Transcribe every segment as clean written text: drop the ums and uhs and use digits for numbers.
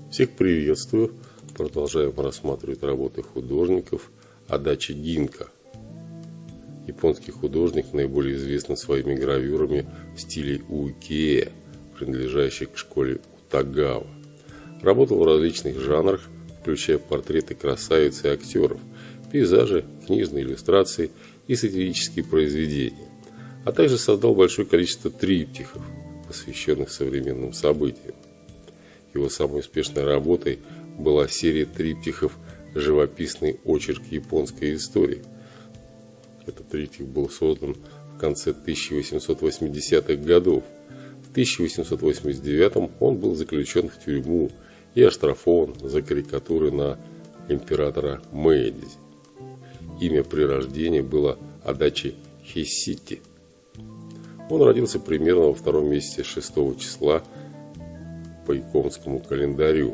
Всех приветствую! Продолжаем рассматривать работы художников Адачи Гинка. Японский художник, наиболее известный своими гравюрами в стиле уикие, принадлежащий к школе Утагава. Работал в различных жанрах, включая портреты красавиц и актеров, пейзажи, книжные иллюстрации и сатирические произведения, а также создал большое количество триптихов, посвященных современным событиям. Его самой успешной работой была серия триптихов «Живописный очерк японской истории». Этот триптих был создан в конце 1880-х годов. В 1889 он был заключен в тюрьму и оштрафован за карикатуры на императора Мэйдзи. Имя при рождении было Адачи Хисити. Он родился примерно во втором месяце 6 числа по японскому календарю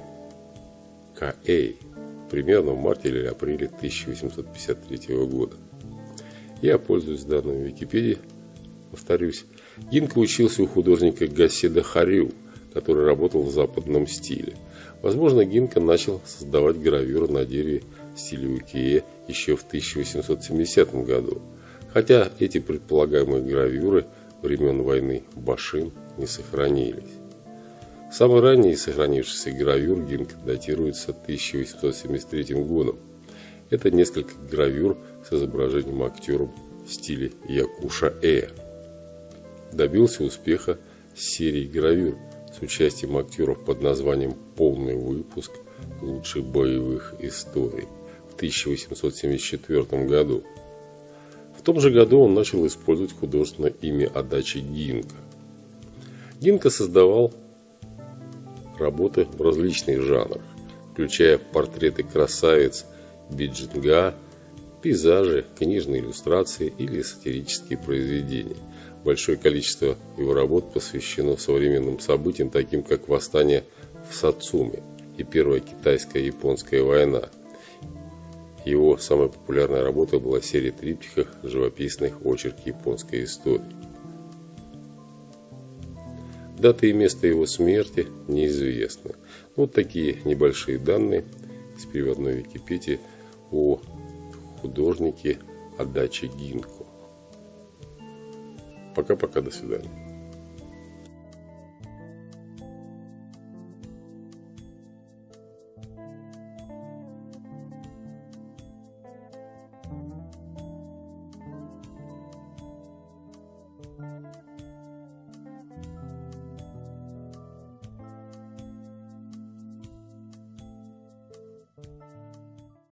Каэй, примерно в марте или апреле 1853 года. Я пользуюсь данными Википедии, повторюсь. Гинка учился у художника Гаседа Харю, который работал в западном стиле. Возможно, Гинка начал создавать гравюры на дереве в стиле уикие еще в 1870 году, хотя эти предполагаемые гравюры времен войны Башин не сохранились. Самый ранний из сохранившихся гравюр Гинка датируется 1873 годом. Это несколько гравюр с изображением актеров в стиле якуша-э. Добился успеха с серией гравюр с участием актеров под названием «Полный выпуск лучших боевых историй» в 1874 году. В том же году он начал использовать художественное имя Адачи Гинка. Гинка создавал работы в различных жанрах, включая портреты красавиц, биджинга, пейзажи, книжные иллюстрации или сатирические произведения. Большое количество его работ посвящено современным событиям, таким как восстание в Сацуме и Первая китайско-японская война. Его самой популярной работой была серия триптихов «Живописных очерк японской истории». Дата и место его смерти неизвестны. Вот такие небольшие данные из переводной Википедии о художнике Адачи Гинку. Пока-пока, до свидания.